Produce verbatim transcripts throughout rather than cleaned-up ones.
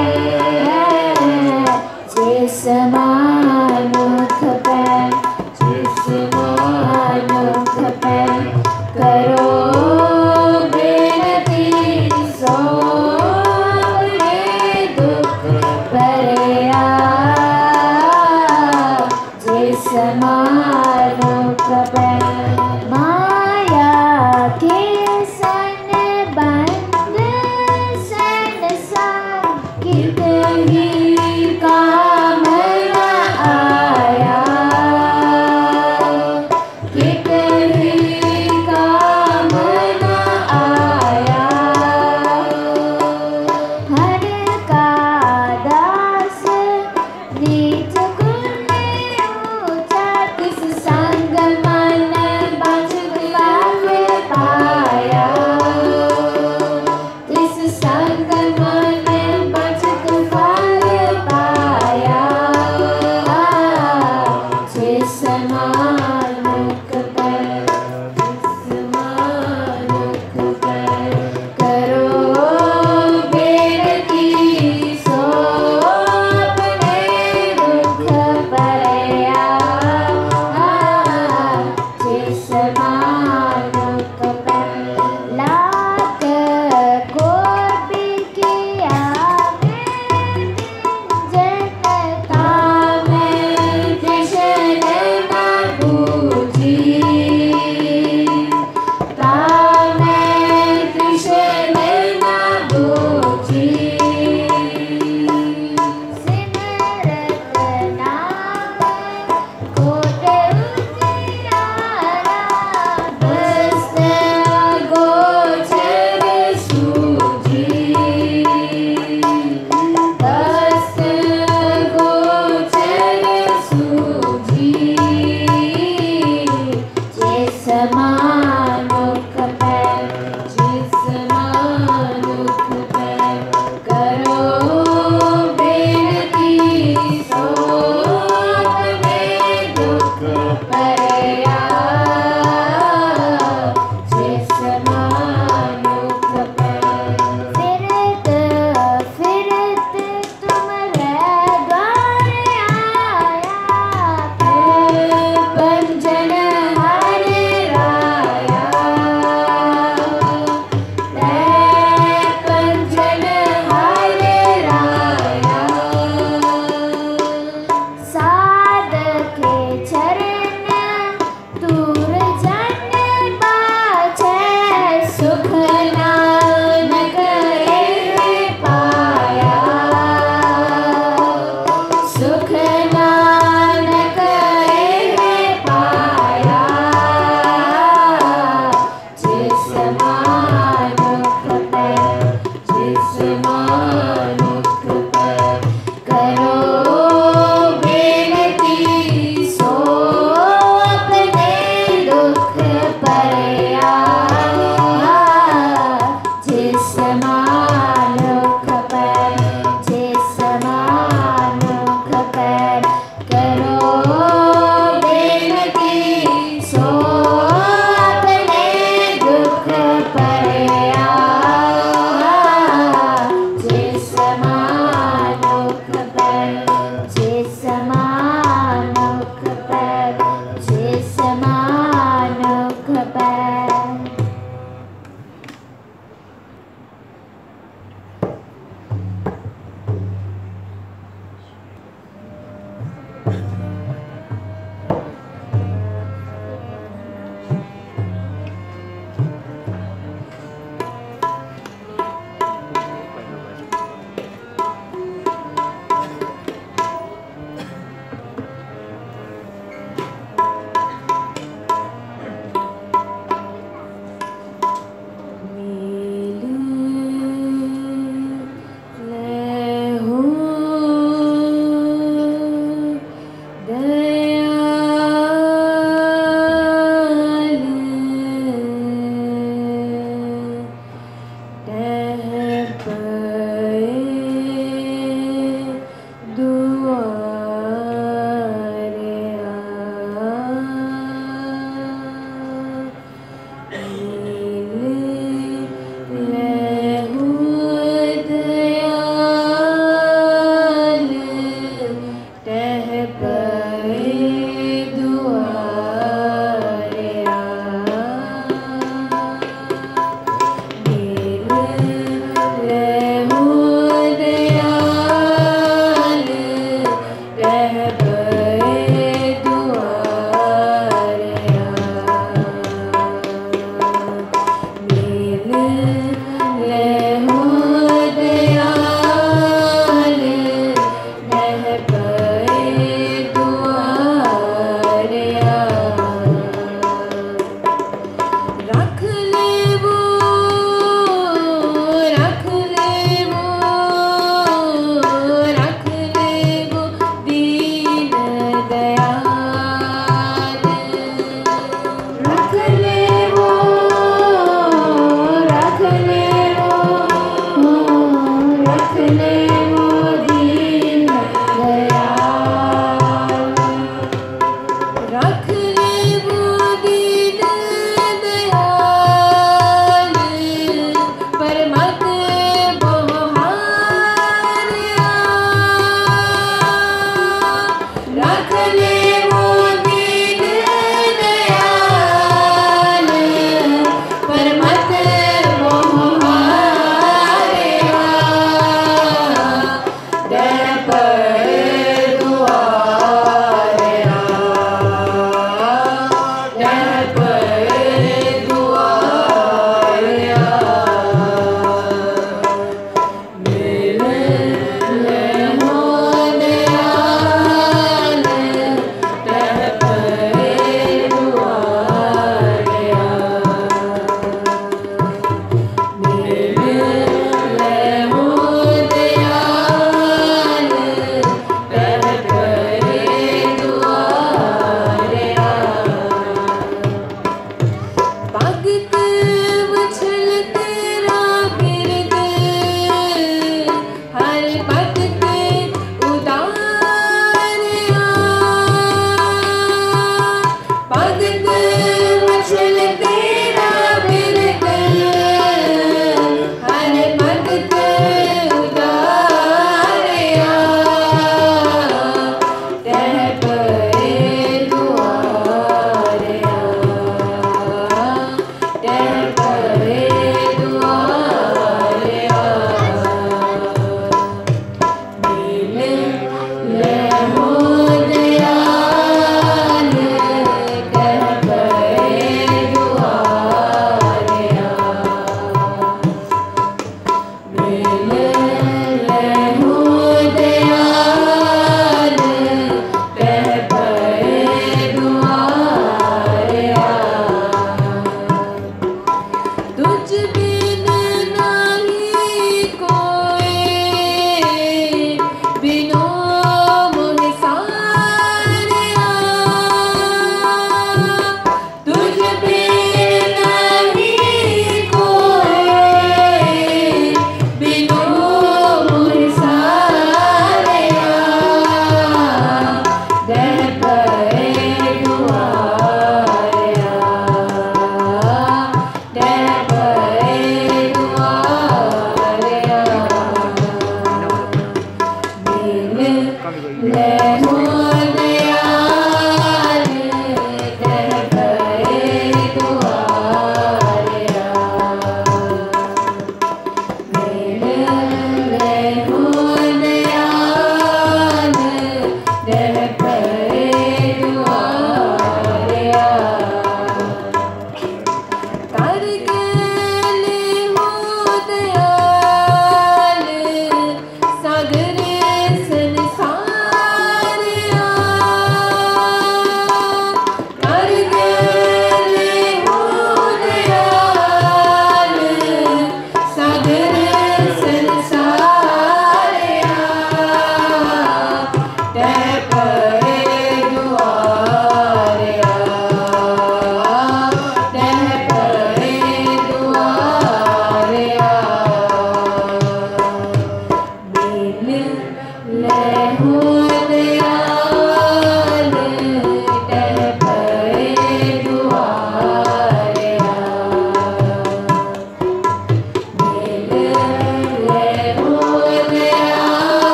जिस मानुख पे जिस मानुख पे करो बेनती सो अपने दुख भरिया जिस मानुख पे माया के सन बंद संसार कितनी काम न आया कितनी काम न आया हर का दास नीच गुण ऊंचा किस संग मन बच पाया किस संग मन बच पाया जिस मानुख पर जिस मानुख पर करो बेनती सो अपने दुख भरिया जिस मानुख पर लाख कोटि किया जनता में कृष्ण न बूझी तामें कृष्ण न बूझी सिमरत नाम कोट उजियारा बस गोचर सूझी बस गोचर सूझी जिस मानुख पे जिस मानुख पे करो बेनती सो अपने दुख भरिया जिस मानुख पे फिरत फिरत तुम्हारे द्वार आया पंजन हरे राया पंजन हरे राया साध के चरण दूर जन बाछे सुख नानक रे पाया सुख नानक रे पाया जिस मानुख पे जिस मानुख पे करो बेनती सो अपने दुख भरिया जिस मानुख पे जिस मानुख पे करो बेनती सो अपने दुख भरिया जिस मानुख पे जिस मानुख पे जिस मानुख पे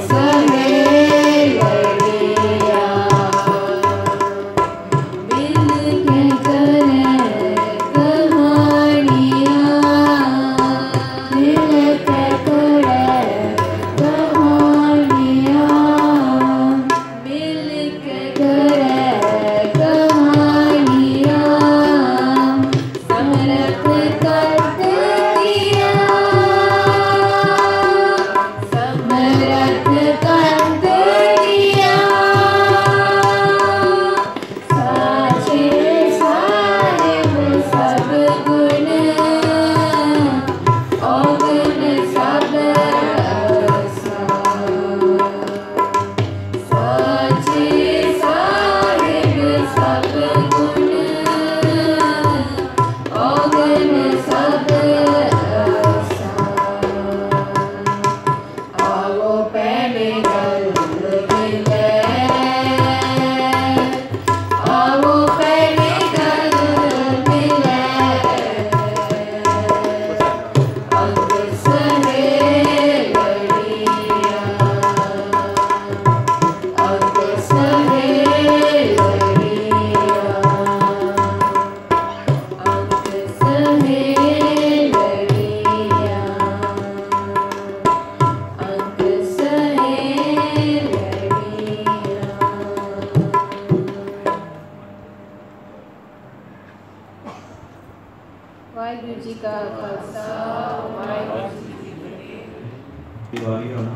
दिवाली होना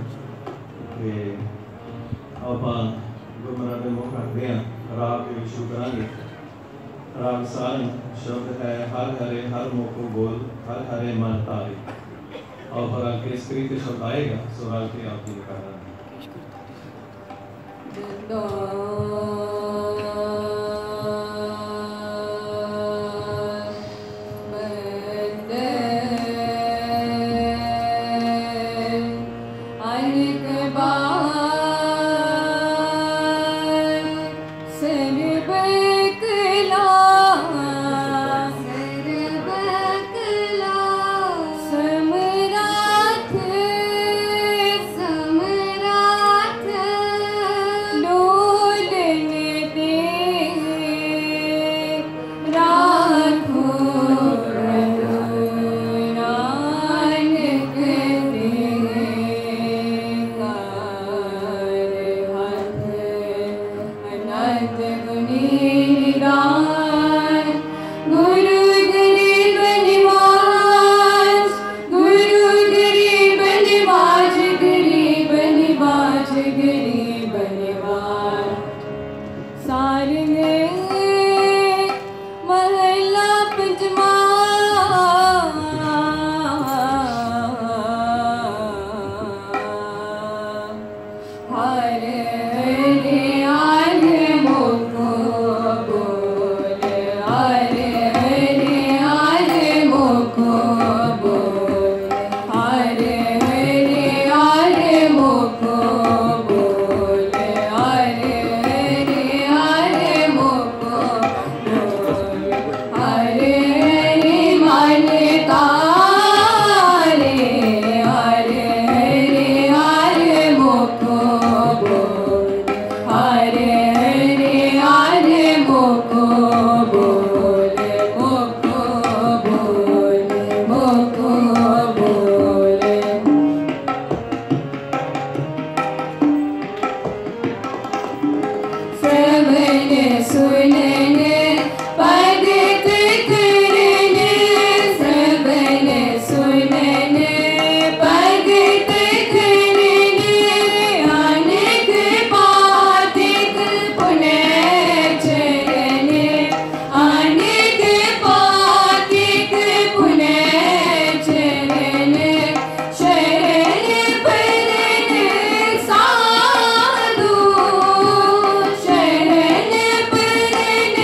ते ਆਪਾਂ ਗੁਰਮਰਾ ਦੇ ਮੁੱਖ ਰੱਖਦੇ ਹਾਂ ਰਾਗ ਦੇ ਵਿੱਚ ਸ਼ੁਰੂ ਕਰਾਂਗੇ। ਰਾਗ ਸਾਨ ਸ਼ਬਦ ਹੈ ਹਰ ਹਰੇ ਹਰ ਮੁਖੋ ਬੋਲ ਹਰ ਹਰੇ ਮਨ ਤਾਰੇ और राग के स्क्रीन पे शब्द आएगा सो राग के आप जी का Share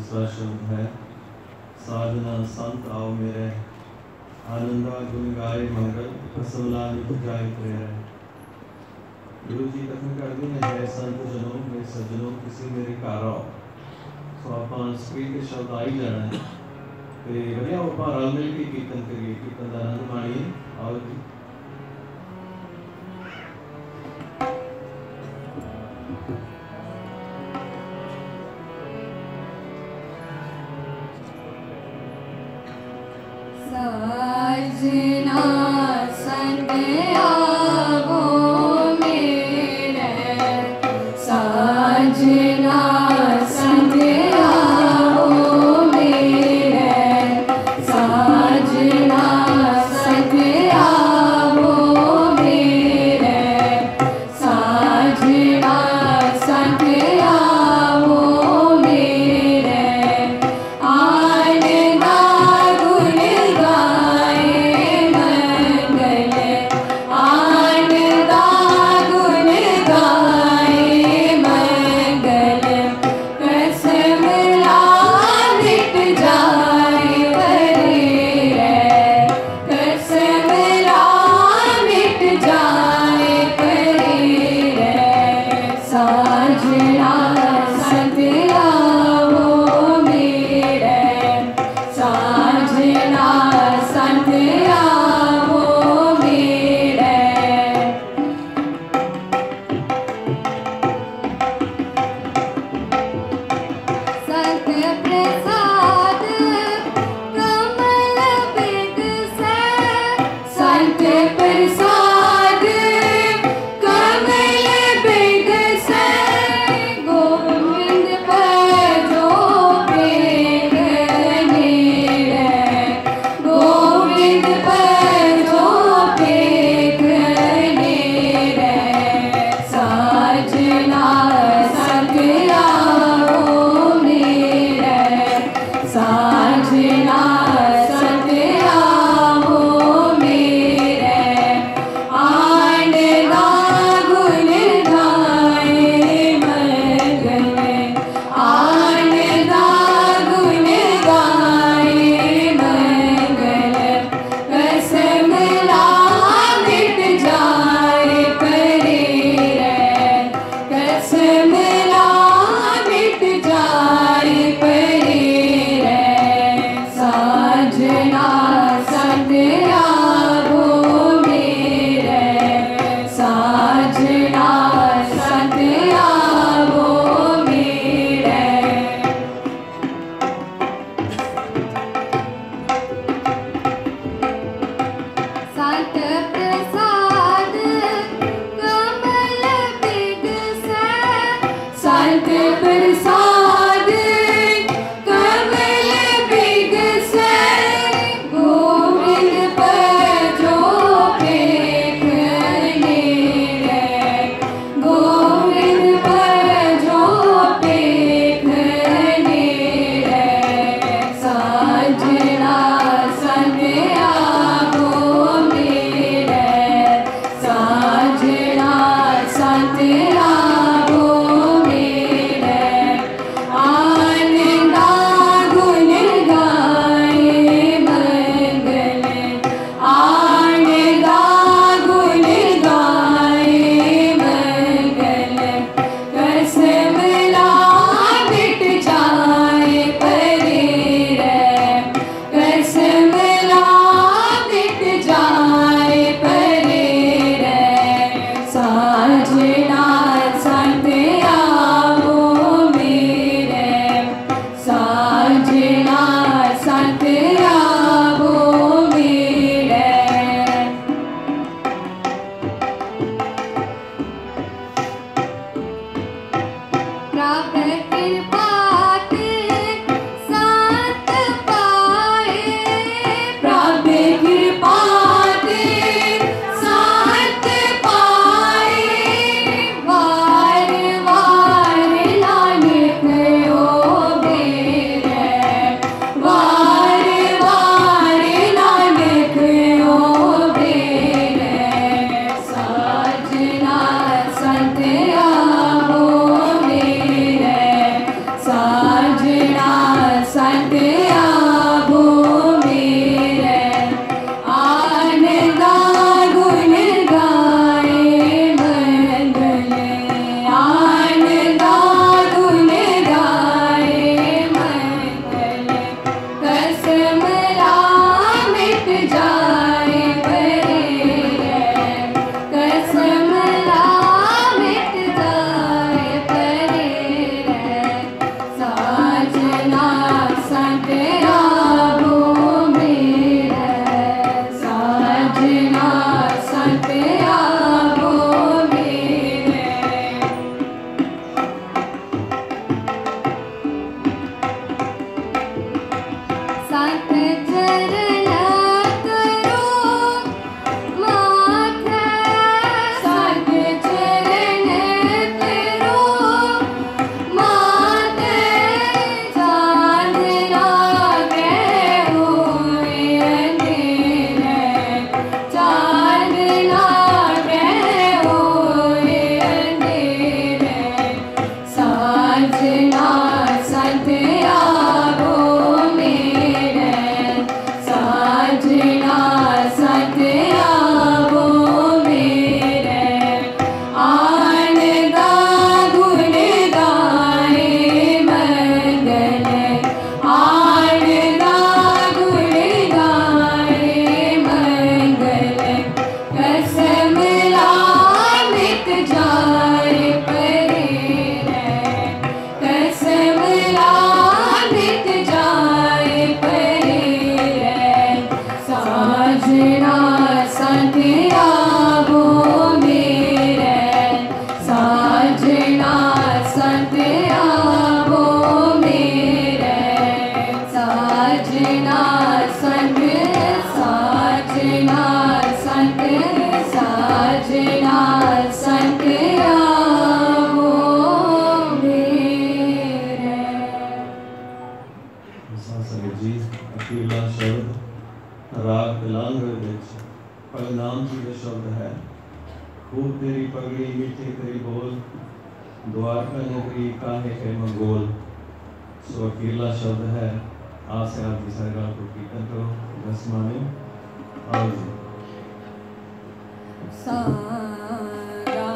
दूसरा शब्द है साधना संत आओ मेरे, आनंदा गुण गाए मंगल, कसमला नित जाए प्रेर। गुरु जी कथन करते हैं है संत जनों मेरे सज्जनों किसी मेरे घर आओ। सो आप स्क्रीन के शब्द आ ही जाना है तो बढ़िया आप रल मिल के कीर्तन करिए, कीर्तन का आनंद माणिए। आओ जी साजना संग आवो मेरे, साजना संग आवो मेरे, साजना संग आवो मेरे, साजना संग आवो मेरे, आनंदा गुण गाए मंगल, आनंदा गुण गाए मंगल, कसम ला मिट जाए परेर, कसम ला मिट जाए परेर, साजना संग आवो मेरे, साजना संग आवो मेरे। संत प्रसाद कमल बिग से, संत प्रसाद कमल बिग से, गोविंद पैजो पेग नीरे, गोविंद पैजो पेग नीरे, साजना संग आवो मेरे, साजना संग आवो मेरे, आनंदा गुण गाए मंगल, आनंदा गुण गाए मंगल, कसम ला मिट जाए परेर, कसम ला मिट जाए परेर, साजना संग आवो मेरे, साजना संग आवो मेरे। संत प्रसाद कमल बिग से, संत प्रसाद कमल बिग से, गोविंद पैजो पेग नीरे, गोविंद पैजो पेग नीरे, साजना संग आवो मेरे, साजना संग आवो मेरे, आनंदा गुण गाए मंगल, आनंदा गुण गाए मंगल, कसम ला मिट जाए परेर, कसम ला मिट जाए परेर, साजना संग आवो मेरे, साजना संग आवो मेरे। प्रभ कृपा ते संत पाए, प्रभ कृपा ते संत पाए, वार वार नानक ओ मेरे, वार वार नानक ओ मेरे, साजना संत आवो मेरे, तेरी पगड़ी मीठे तेरी बोल, द्वारका नगरी काहे है मंगोल। सो अकेला शब्द है, आप से आप की सरकार को कीर्तन करो दस माने और सा गा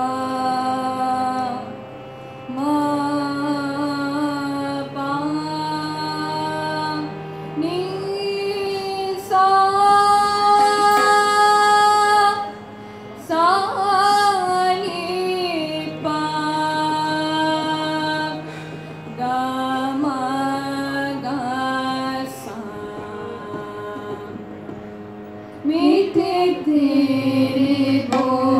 मा पा नी सा सा नी पा गा मा गा सा मीठे तेरे बोल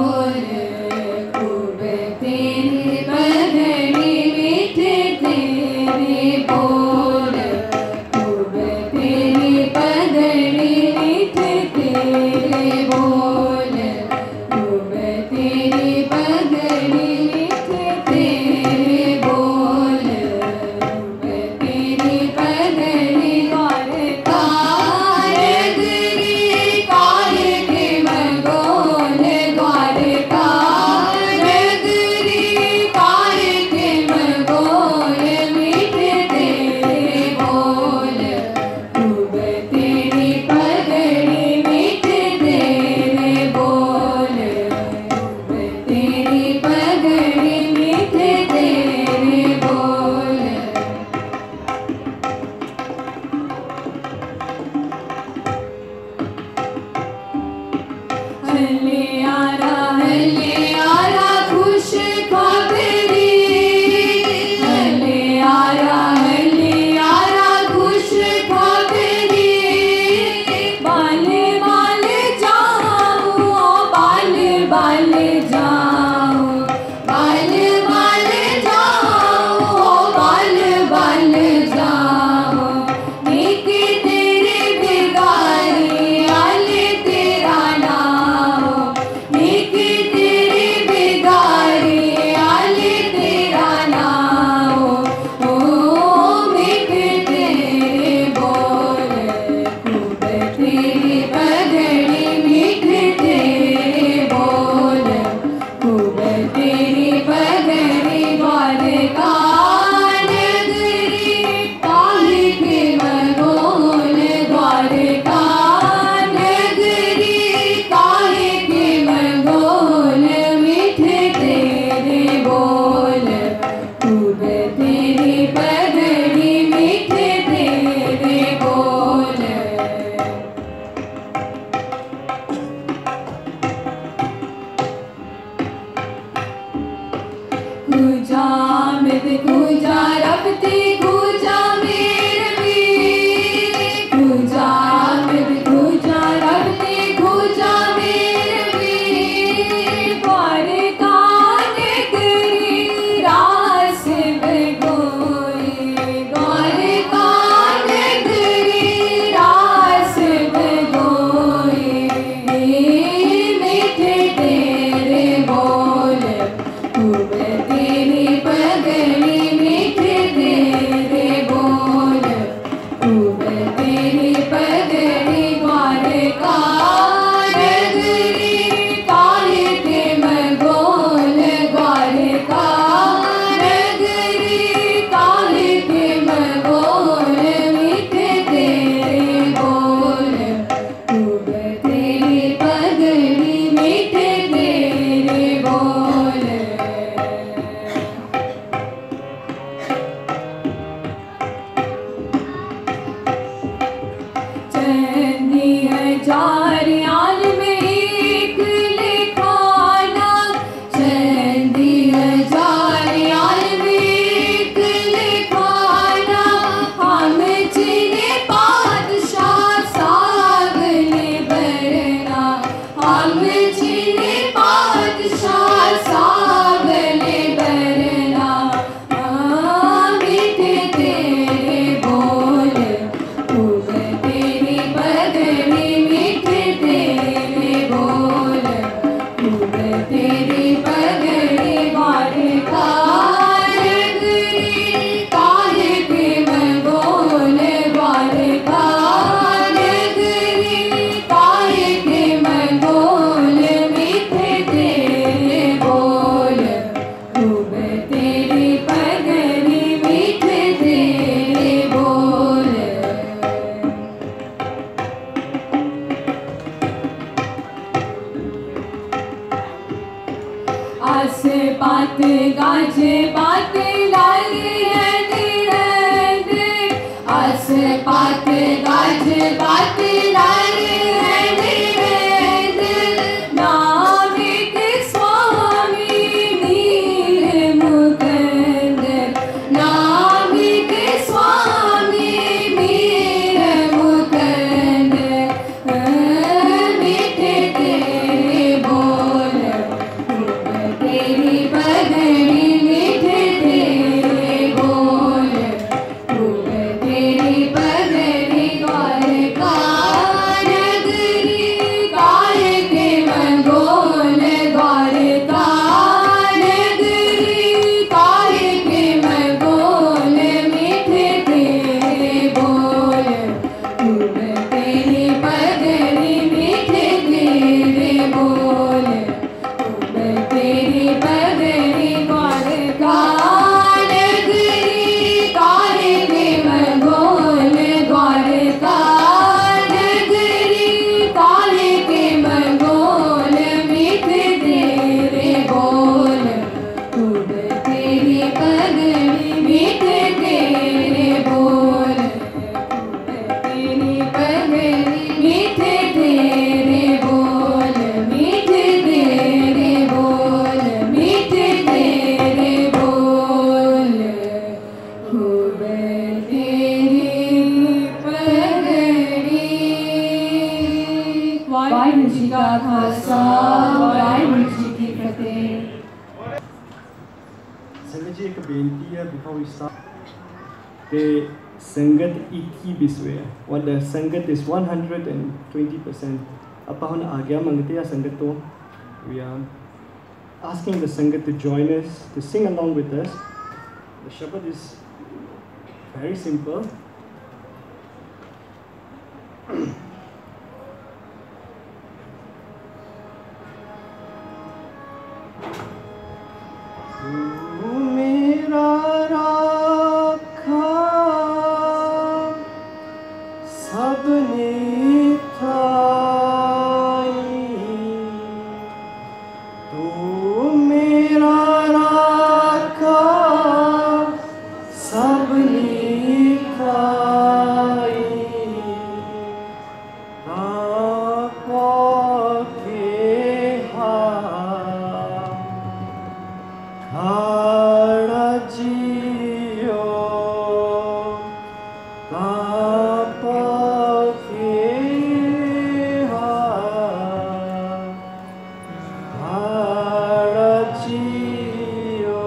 घास पात गाज बात नारी है नाविक स्वामी नीर मुकुंद नाविक स्वामी नीर मुकुंद मीठे तेरे बोल तेरी बदली मीठे तेरे बोल तेरी बदली द्वार का नगरी काल के मंगोल द्वार का नगरी काल के मंगोल मीठे तेरे बोल तेरी बदली मीठे तेरे बोल तेरी बदली द्वार का नगरी काल के मंगोल द्वार का नगरी काल के मंगोल मीठे तेरे बोल तेरी बदली मीठे तेरे बोल तेरी बदली मीठे तेरे बोल मीठे तेरे बोल मीठे तेरे बोल खूब तेरी पगड़ी वाहिगुरू जी का खालसा वाहिगुरू जी की फतेह। संगत जी एक बेनती है बिफोर वी स्टार्ट ते संगत इक्की बिसवे है और the Sangat is one hundred twenty percent ਆਪਾਂ ਹੁਣ ਆਗਿਆ ਮੰਗਦੇ ਆ ਸੰਗਤ ਤੋਂ we are asking the sangat to join us to sing along with us. The shabad is very simple. तू मेरा राखा सबने थाई तू मेरा राखा सबने थाई ताको के हाथ खाड़ा जियो तापा के हाथ खाड़ा जियो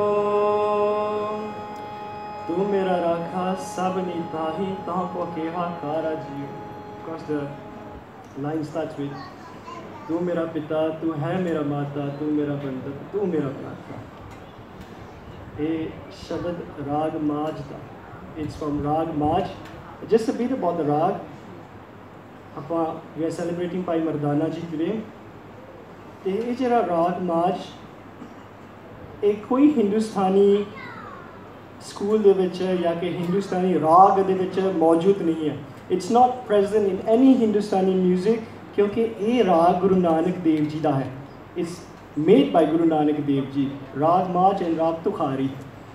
तू मेरा राखा सब निताही तापा के हाथ खाड़ा जियो. Because the line starts with तू मेरा पिता तू है मेरा माता तू मेरा बंधक तू मेरा भ्राता. A Shabad Rag Maj da. It's from Rag Maj. Just a bit about the Rag. Apa, we are celebrating Bhai Mardana ji today. ਤੇ ਇਹ ਜਿਹੜਾ ਰਾਗ ਮਾਜ ਇਹ ਕੋਈ ਹਿੰਦੁਸਤਾਨੀ ਸਕੂਲ ਦੇ ਵਿੱਚ ਜਾਂ ਕਿ ਹਿੰਦੁਸਤਾਨੀ ਰਾਗ ਦੇ ਵਿੱਚ ਮੌਜੂਦ ਨਹੀਂ ਹੈ. It's not present in any Hindustani music ਕਿਉਂਕਿ ਇਹ ਰਾਗ ਗੁਰੂ ਨਾਨਕ ਦੇਵ ਜੀ ਦਾ ਹੈ. It's made by Guru Nanak Dev Ji, Rag Maj and Rag Tukhari.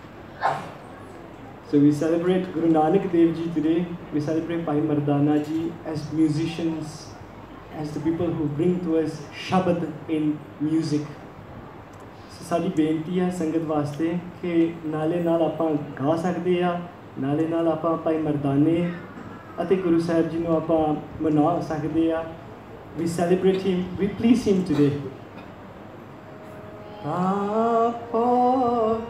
So we celebrate Guru Nanak Dev Ji today. We celebrate Bhai Mardana Ji as musicians, as the people who bring to us Shabad in music. So ਸਾਡੀ ਬੇਨਤੀ ਹੈ ਸੰਗਤ ਵਾਸਤੇ ਕਿ ਨਾਲੇ ਨਾਲ ਆਪਾਂ ਗਾ ਸਕਦੇ ਆ, ਨਾਲੇ ਨਾਲ ਆਪਾਂ ਭਾਈ ਮਰਦਾਨੇ ਅਤੇ ਗੁਰੂ ਸਾਹਿਬ ਜੀ ਨੂੰ ਆਪਾਂ ਮਨਾ ਸਕਦੇ ਆ. We celebrate him, we please him today. Tapo